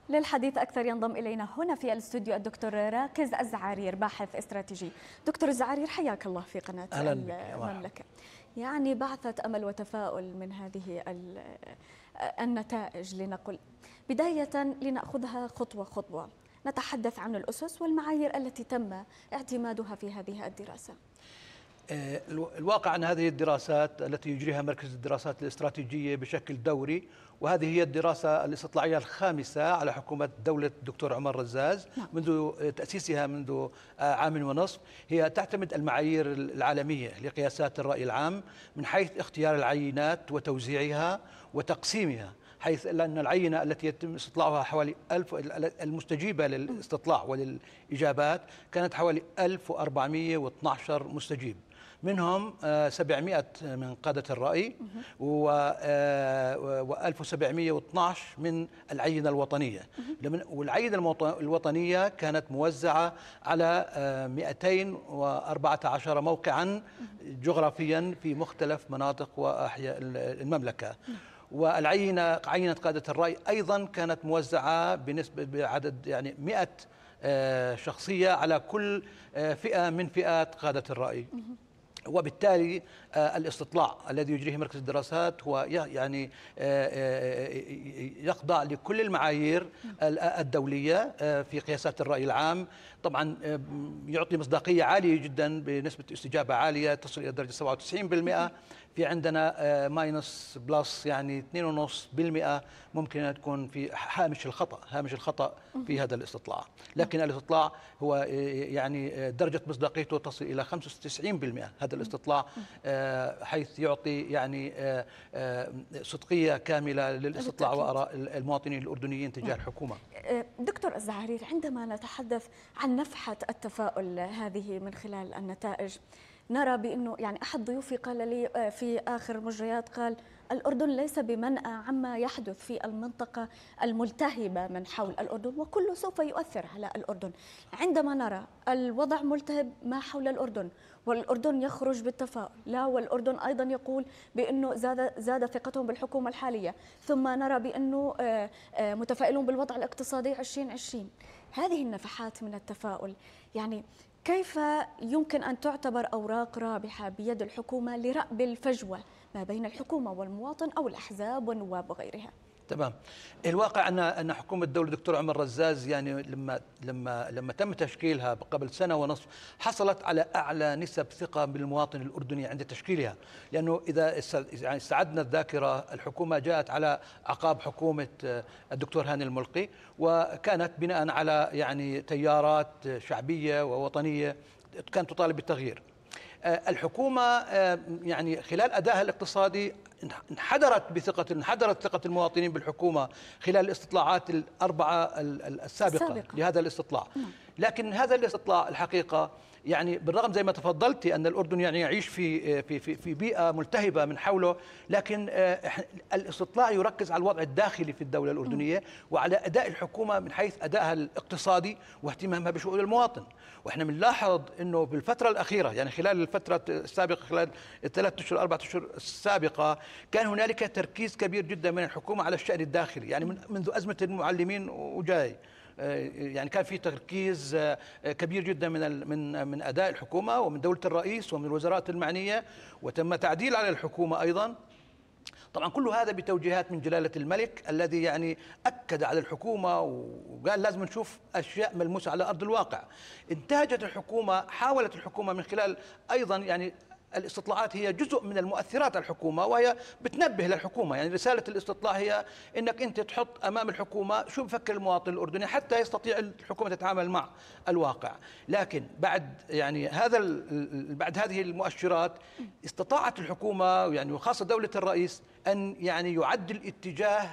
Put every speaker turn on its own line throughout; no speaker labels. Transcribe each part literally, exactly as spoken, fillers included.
للحديث أكثر ينضم إلينا هنا في الاستوديو الدكتور راكز الزعارير، باحث استراتيجي. دكتور الزعارير، حياك الله في قناة المملكة. يعني بعثة أمل وتفاؤل من هذه النتائج. لنقل بداية لنأخذها خطوة خطوة، نتحدث عن الأسس والمعايير التي تم اعتمادها في هذه الدراسة.
الواقع أن هذه الدراسات التي يجريها مركز الدراسات الاستراتيجية بشكل دوري، وهذه هي الدراسة الاستطلاعية الخامسة على حكومة دولة الدكتور عمر رزاز منذ تأسيسها منذ عام ونصف. هي تعتمد المعايير العالمية لقياسات الرأي العام من حيث اختيار العينات وتوزيعها وتقسيمها، حيث أن العينة التي يتم استطلاعها حوالي ألف، المستجيبة للاستطلاع وللإجابات كانت حوالي ألف وأربعمئة واثني عشر مستجيب، منهم سبعمئة من قادة الرأي و ألف وسبعمئة واثني عشر من العينة الوطنية. والعينة الوطنية كانت موزعة على مئتين وأربعة عشر موقعا جغرافيا في مختلف مناطق وأحياء المملكة. والعينة عينة قادة الرأي أيضا كانت موزعة بنسبة بعدد يعني مئة شخصية على كل فئة من فئات قادة الرأي. وبالتالي الاستطلاع الذي يجريه مركز الدراسات هو يعني يخضع لكل المعايير الدولية في قياسات الرأي العام. طبعا يعطي مصداقية عالية جدا بنسبة استجابة عالية تصل إلى درجة سبعة وتسعين بالمئة. في عندنا ماينس بلس يعني اثنين فاصلة خمسة بالمئة ممكن أن تكون في هامش الخطأ، هامش الخطأ في هذا الاستطلاع. لكن الاستطلاع هو يعني درجة مصداقيته تصل إلى خمسة وتسعين بالمئة. هذا الاستطلاع حيث يعطي يعني صدقية كاملة للاستطلاع وآراء المواطنين الأردنيين تجاه الحكومة.
دكتور الزعارير، عندما نتحدث عن نفحة التفاؤل هذه من خلال النتائج، نرى بأنه يعني أحد ضيوفي قال لي في آخر مجريات، قال الأردن ليس بمنأى عما يحدث في المنطقة الملتهبة من حول الأردن، وكله سوف يؤثر على الأردن. عندما نرى الوضع ملتهب ما حول الأردن والأردن يخرج بالتفاؤل، لا والأردن أيضا يقول بأنه زاد زاد ثقتهم بالحكومة الحالية، ثم نرى بأنه متفائلون بالوضع الاقتصادي عشرين عشرين. هذه النفحات من التفاؤل يعني كيف يمكن أن تعتبر أوراق رابحة بيد الحكومة لرأب الفجوة ما بين الحكومة والمواطن أو الأحزاب والنواب وغيرها؟
تمام. الواقع ان ان حكومه الدوله الدكتور عمر رزاز يعني لما لما لما تم تشكيلها قبل سنه ونصف حصلت على اعلى نسب ثقه من المواطن الاردني عند تشكيلها، لانه اذا يعني استعدنا الذاكره الحكومه جاءت على اعقاب حكومه الدكتور هاني الملقي، وكانت بناء على يعني تيارات شعبيه ووطنيه كانت تطالب بالتغيير. الحكومة يعني خلال أدائها الاقتصادي انحدرت بثقة انحدرت ثقة المواطنين بالحكومة خلال الاستطلاعات الأربعة السابقة, السابقة. لهذا الاستطلاع. لكن هذا الاستطلاع الحقيقة يعني بالرغم زي ما تفضلتي أن الأردن يعني يعيش في في في في بيئة ملتهبة من حوله، لكن الاستطلاع يركز على الوضع الداخلي في الدولة الأردنية وعلى أداء الحكومة من حيث أدائها الاقتصادي واهتمامها بشؤون المواطن. واحنا بنلاحظ انه بالفترة الأخيرة يعني خلال الفترة السابقة خلال الثلاث أشهر أربعة أشهر السابقة كان هنالك تركيز كبير جدا من الحكومة على الشأن الداخلي، يعني منذ أزمة المعلمين وجاي يعني كان في تركيز كبير جدا من من من اداء الحكومه ومن دوله الرئيس ومن الوزارات المعنيه، وتم تعديل على الحكومه ايضا. طبعا كل هذا بتوجيهات من جلاله الملك الذي يعني اكد على الحكومه وقال لازم نشوف اشياء ملموسه على ارض الواقع. انتهجت الحكومه، حاولت الحكومه من خلال ايضا يعني الاستطلاعات هي جزء من المؤثرات على الحكومة، وهي بتنبه للحكومة. يعني رسالة الاستطلاع هي انك انت تحط امام الحكومة شو بفكر المواطن الاردني حتى يستطيع الحكومة تتعامل مع الواقع. لكن بعد يعني هذا بعد هذه المؤشرات استطاعت الحكومة يعني وخاصة دولة الرئيس ان يعني يعدل اتجاه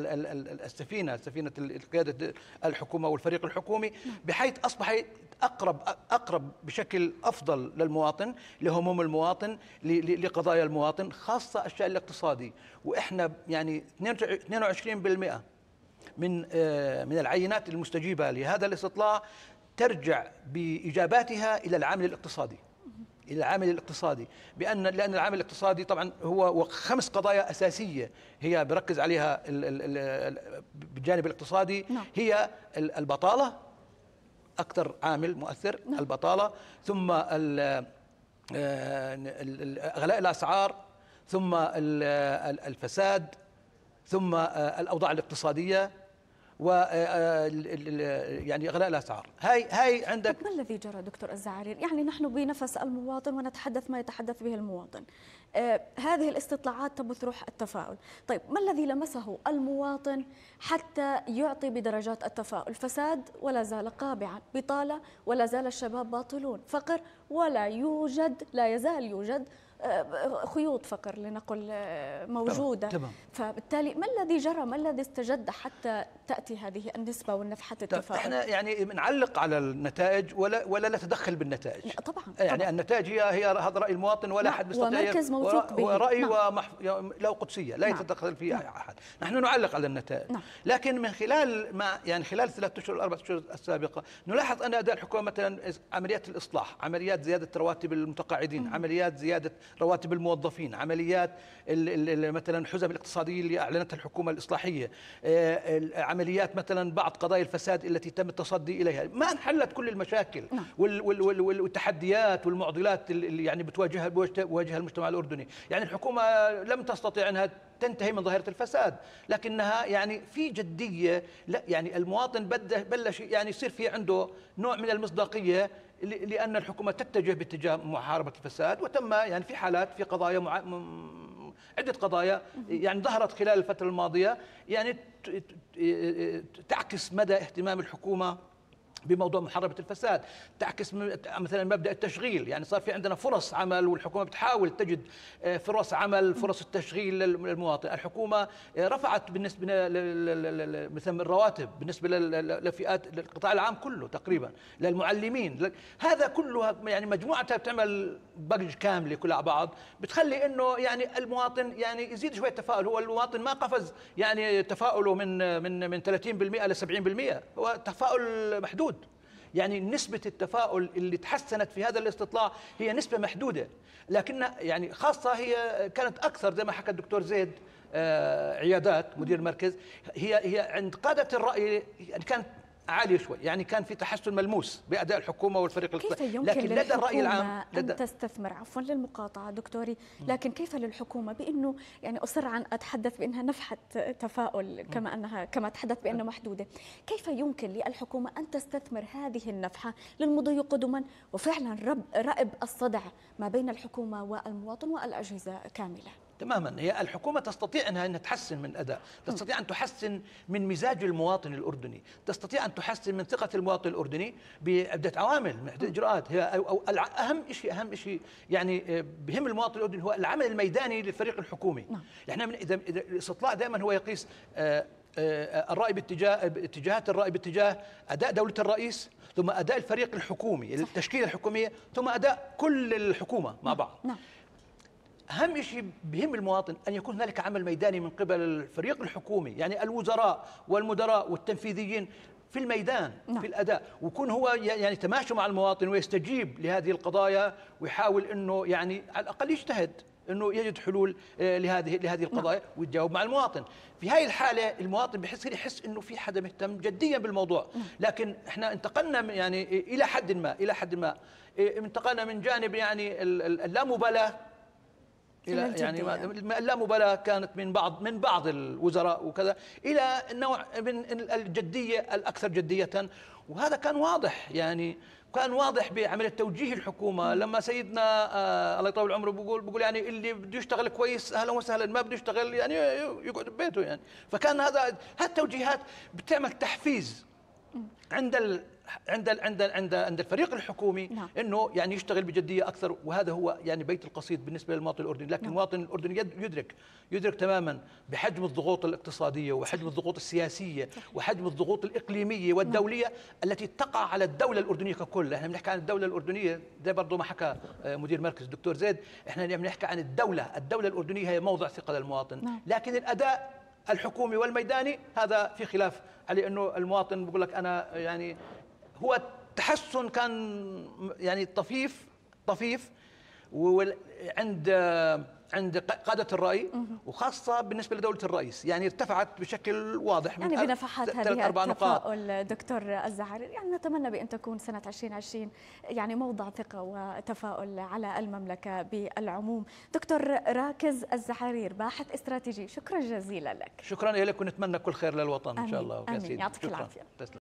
السفينة سفينة قيادة الحكومة والفريق الحكومي بحيث اصبح اقرب اقرب بشكل افضل للمواطن، لهموم المواطن، لقضايا المواطن، خاصه الشأن الاقتصادي. واحنا يعني اثنين وعشرين بالمئة من من العينات المستجيبه لهذا الاستطلاع ترجع باجاباتها الى العامل الاقتصادي. الى العامل الاقتصادي، بان لان العامل الاقتصادي طبعا هو خمس قضايا اساسيه هي بركز عليها بالجانب الاقتصادي.
نعم.
هي البطاله اكثر عامل مؤثر. نعم. البطاله، ثم غلاء الاسعار، ثم الفساد، ثم الاوضاع الاقتصاديه، و يعني غلاء الاسعار. هاي هاي عندك.
ما الذي جرى دكتور الزعارير؟ يعني نحن بنفس المواطن ونتحدث ما يتحدث به المواطن. آه هذه الاستطلاعات تبث روح التفاؤل. طيب ما الذي لمسه المواطن حتى يعطي بدرجات التفاؤل؟ فساد ولا زال قابعا، بطالة ولا زال الشباب باطلون، فقر ولا يوجد، لا يزال يوجد خيوط فقر لنقل موجودة.
تمام.
فبالتالي ما الذي جرى؟ ما الذي استجد حتى تأتي هذه النسبة والنفحة التفاؤل؟
احنا يعني بنعلق على النتائج ولا ولا نتدخل بالنتائج.
طبعا.
يعني
طبعا.
النتائج هي هي هذا رأي المواطن، ولا احد بيستطيع،
ومركز موثوق به.
ورأي
نعم.
ومح... له قدسية لا نعم. يتدخل فيها نعم. احد. نحن نعلق على النتائج. نعم. لكن من خلال ما يعني خلال الثلاث اشهر الاربع اشهر السابقة نلاحظ ان اداء الحكومة مثلا عمليات الاصلاح، عمليات زيادة رواتب المتقاعدين، م. عمليات زيادة رواتب الموظفين، عمليات مثلا الحزم الاقتصادية اللي اعلنتها الحكومة الاصلاحية، عمليات مثلا بعض قضايا الفساد التي تم التصدي اليها، ما انحلت كل المشاكل نعم. والتحديات والمعضلات اللي يعني بتواجهها بواجهها المجتمع الاردني. يعني الحكومة لم تستطيع انها تنتهي من ظاهرة الفساد، لكنها يعني في جدية، لا يعني المواطن بده بلش يعني يصير في عنده نوع من المصداقية، لأن الحكومة تتجه باتجاه محاربة الفساد. وتم يعني في حالات في قضايا مع... عدة قضايا يعني ظهرت خلال الفترة الماضية يعني تعكس مدى اهتمام الحكومة بموضوع محاربة الفساد، تعكس مثلا مبدأ التشغيل. يعني صار في عندنا فرص عمل والحكومة بتحاول تجد فرص عمل، فرص التشغيل للمواطن. الحكومة رفعت بالنسبة مثلا الرواتب بالنسبة لفئات القطاع العام كله تقريبا، للمعلمين. هذا كله يعني مجموعتها بتعمل بقج كاملة كلها على بعض، بتخلي انه يعني المواطن يعني يزيد شوية تفاؤل. هو المواطن ما قفز يعني تفاؤله من من من ثلاثين بالمئة ل سبعين بالمئة، هو تفاؤل محدود. يعني نسبة التفاؤل اللي تحسنت في هذا الاستطلاع هي نسبة محدودة، لكنها يعني خاصة هي كانت أكثر زي ما حكى الدكتور زيد عيادات مدير المركز، هي هي عند قادة الرأي يعني كانت عالية شوي، يعني كان في تحسن ملموس بأداء الحكومة والفريق
الاقتصادي. لكن لدى الرأي العام لدى أن تستثمر، عفوا للمقاطعة دكتوري، لكن كيف للحكومة بأنه يعني أصر عن أتحدث بأنها نفحة تفاؤل كما أنها كما تحدث بأنها محدودة، كيف يمكن للحكومة أن تستثمر هذه النفحة للمضي قدما وفعلا رب رأب الصدع ما بين الحكومة والمواطن والأجهزة كاملة؟
تماما. هي الحكومة تستطيع أنها أن تحسن من أداء، تستطيع أن تحسن من مزاج المواطن الأردني، تستطيع أن تحسن من ثقة المواطن الأردني بعدة عوامل، عدة إجراءات. هي أو أهم شيء أهم شيء يعني بهم المواطن الأردني هو العمل الميداني للفريق الحكومي. احنا من إذا الاستطلاع دائما هو يقيس الرأي باتجاه اتجاهات الرأي باتجاه أداء دولة الرئيس، ثم أداء الفريق الحكومي، التشكيلة الحكومية، ثم أداء كل الحكومة مع بعض. نعم. أهم شيء بهم المواطن أن يكون هنالك عمل ميداني من قبل الفريق الحكومي، يعني الوزراء والمدراء والتنفيذيين في الميدان. نعم. في الأداء، ويكون هو يعني تماشى مع المواطن ويستجيب لهذه القضايا ويحاول أنه يعني على الأقل يجتهد أنه يجد حلول لهذه لهذه القضايا. نعم. ويتجاوب مع المواطن. في هذه الحالة المواطن بحس يحس أنه في حدا مهتم جديا بالموضوع. نعم. لكن احنا انتقلنا يعني إلى حد ما إلى حد ما انتقلنا من جانب يعني اللامبالاة إلى يعني اللامبالاة كانت من بعض من بعض الوزراء وكذا إلى نوع من الجدية الأكثر جدية. وهذا كان واضح، يعني كان واضح بعملية توجيه الحكومة. لما سيدنا آه الله يطول عمره بيقول بيقول يعني اللي بده يشتغل كويس أهلا وسهلا، ما بده يشتغل يعني يقعد ببيته. يعني فكان هذا هالتوجيهات بتعمل تحفيز عند ال عند ال عند ال عند عند الفريق الحكومي. نعم. انه يعني يشتغل بجديه اكثر. وهذا هو يعني بيت القصيد بالنسبه للمواطن الاردني. لكن نعم. المواطن الاردني يدرك يدرك تماما بحجم الضغوط الاقتصاديه وحجم الضغوط السياسيه وحجم الضغوط الاقليميه والدوليه. نعم. التي تقع على الدوله الاردنيه ككل. احنا بنحكي عن الدوله الاردنيه، ده برضه ما حكى مدير مركز الدكتور زيد، احنا بنحكي عن الدوله، الدوله الاردنيه هي موضع ثقه للمواطن. نعم. لكن الاداء الحكومي والميداني هذا في خلاف عليه. انه المواطن بيقول لك انا يعني هو التحسن كان يعني طفيف طفيف وعند عند قادة الرأي، وخاصة بالنسبة لدولة الرئيس، يعني ارتفعت بشكل واضح من
يعني بنفحات هذه التفاؤل دكتور الزعارير، يعني نتمنى بأن تكون سنة ألفين وعشرين يعني موضع ثقة وتفاؤل على المملكة بالعموم. دكتور راكز الزعارير، باحث استراتيجي، شكرا جزيلا لك.
شكرا لك، ونتمنى كل خير للوطن إن شاء الله.
آمين. يعطيك العافية.